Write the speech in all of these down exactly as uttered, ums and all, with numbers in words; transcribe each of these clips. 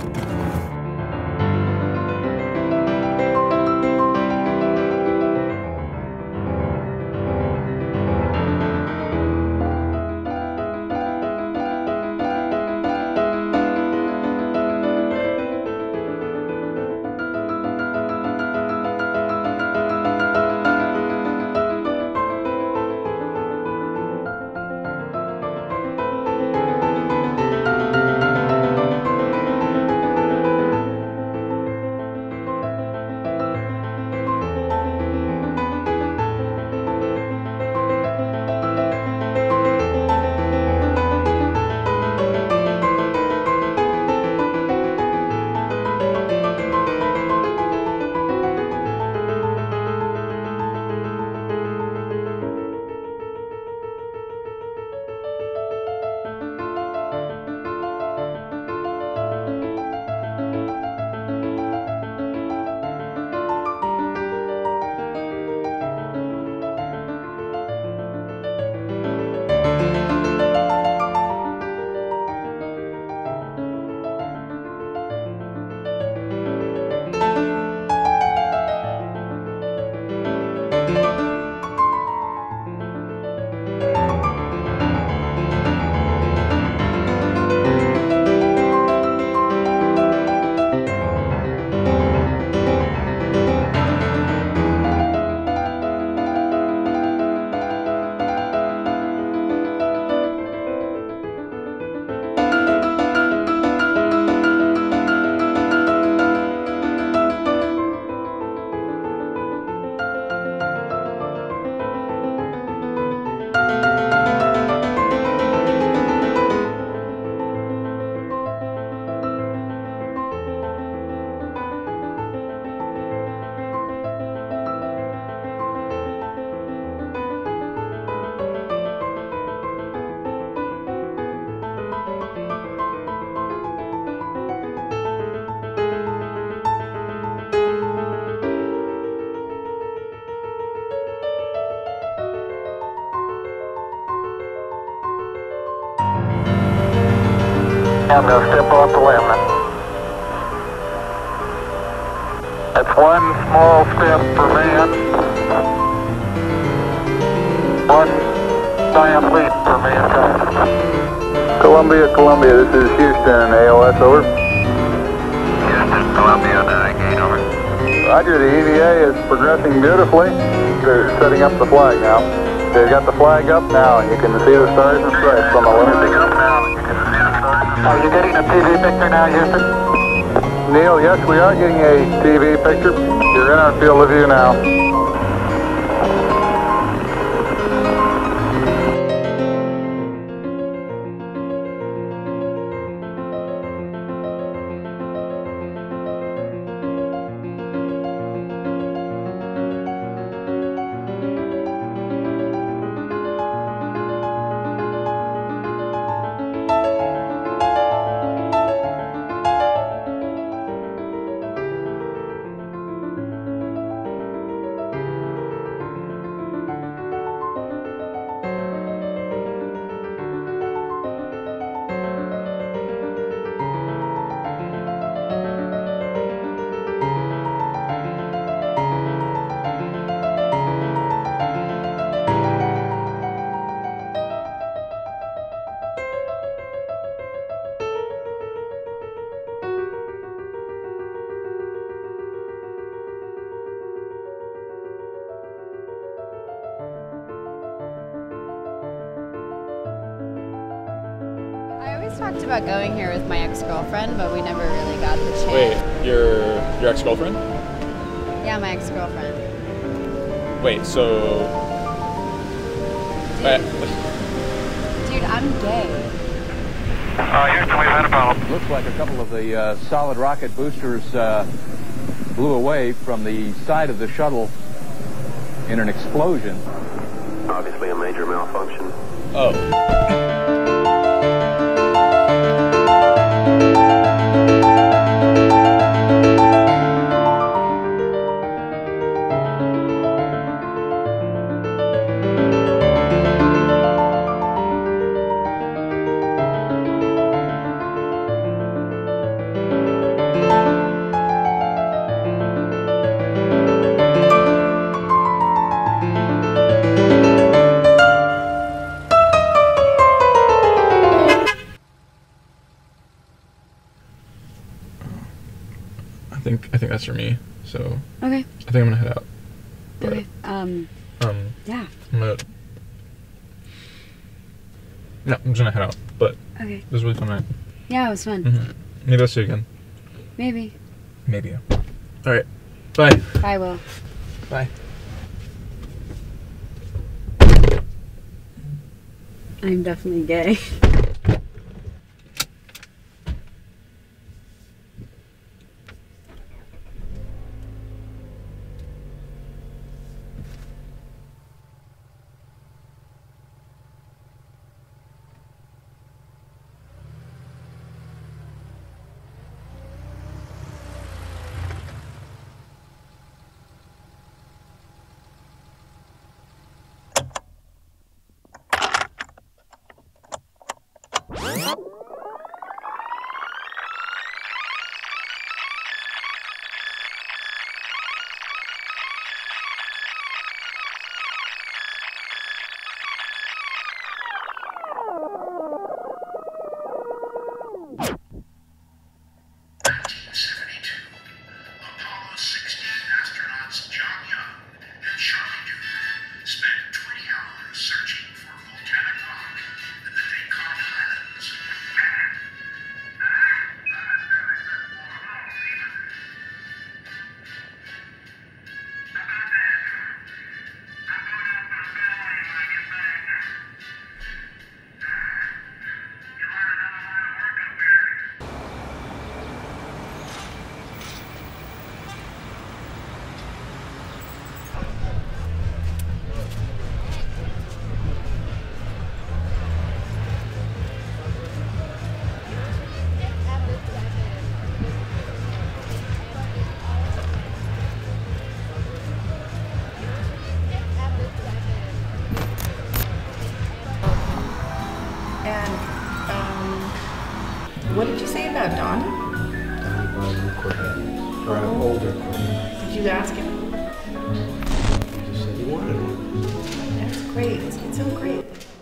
I'm going to step off the limb. That's one small step for man, one giant leap for mankind. Columbia, Columbia, this is Houston, A O S, over. Houston, Columbia, navigate, over. Roger, the E V A is progressing beautifully. They're setting up the flag now. They've got the flag up now, and you can see the stars and stripes on the lunar. Are you getting a T V picture now, Houston? Neil, yes, we are getting a T V picture. You're in our field of view now. Talked about going here with my ex-girlfriend, but we never really got the chance. Wait, your your ex-girlfriend? Yeah, my ex-girlfriend. Wait, so... Dude, uh, Dude I'm gay. Uh, Houston, we've had a problem. Looks like a couple of the uh, solid rocket boosters uh, blew away from the side of the shuttle in an explosion. Obviously a major malfunction. oh. think I think that's for me. So Okay. I think I'm gonna head out. But, Okay. Um. Um. Yeah. I'm gonna. No, I'm just gonna head out. But Okay. it was a really fun night. Yeah, it was fun. Mm-hmm. Maybe I'll see you again. Maybe. Maybe. All right. Bye. Bye, Will. Bye. I'm definitely gay. What did you say about Don? Don was a quartet, or an older quartet. Did you ask him? He just said he wanted one. That's great. It's so great.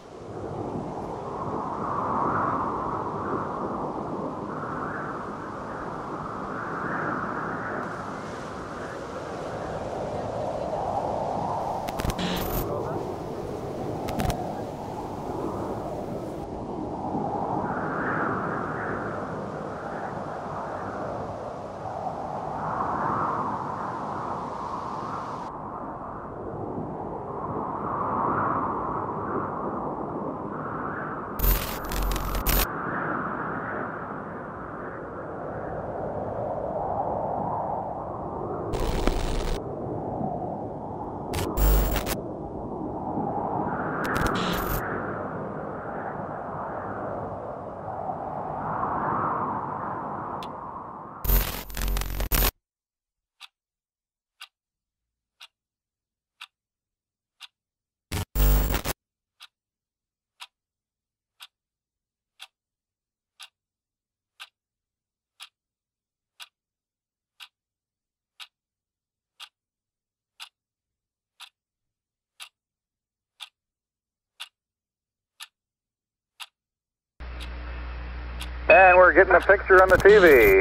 And we're getting a picture on the T V.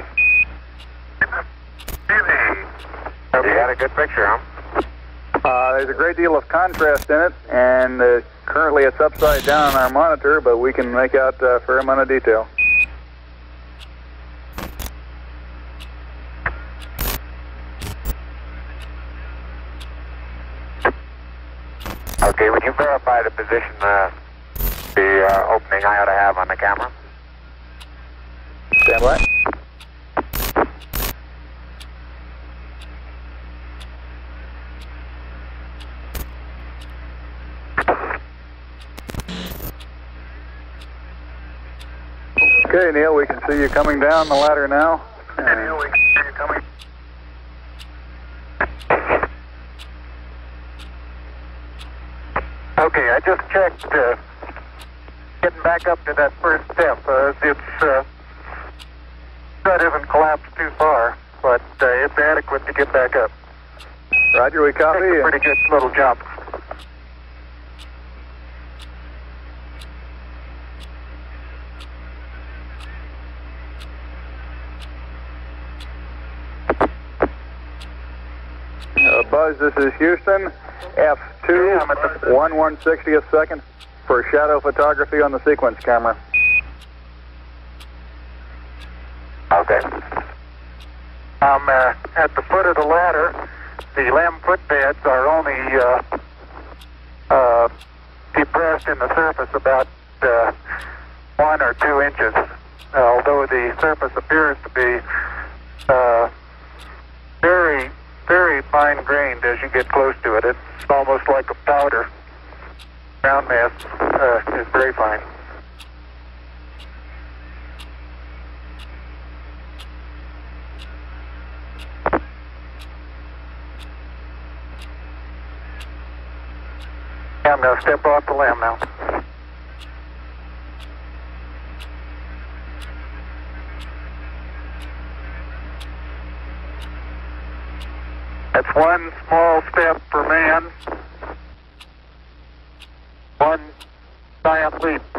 T V. You got a good picture, huh? Uh, there's a great deal of contrast in it, and uh, currently it's upside down on our monitor, but we can make out a fair amount of detail. Okay, would you verify the position uh, the uh, opening I ought to have on the camera? Stand by. Okay, Neil, we can see you coming down the ladder now. Okay, Neil, we can see you coming. Okay, I just checked. Uh, getting back up to that first step, uh, it's uh, that isn't collapsed too far, but uh, it's adequate to get back up. Roger, we copy. It's a pretty good little jump. Uh, Buzz, this is Houston. F two, one one sixtieth second for shadow photography on the sequence camera. Okay. I'm uh, at the foot of the ladder. The lem footbeds are only uh, uh, depressed in the surface about uh, one or two inches, uh, although the surface appears to be uh, very, very fine-grained as you get close to it. It's almost like a powder. Ground mass uh, is very fine. I'm going to step off the limb now. That's one small step for man, one giant leap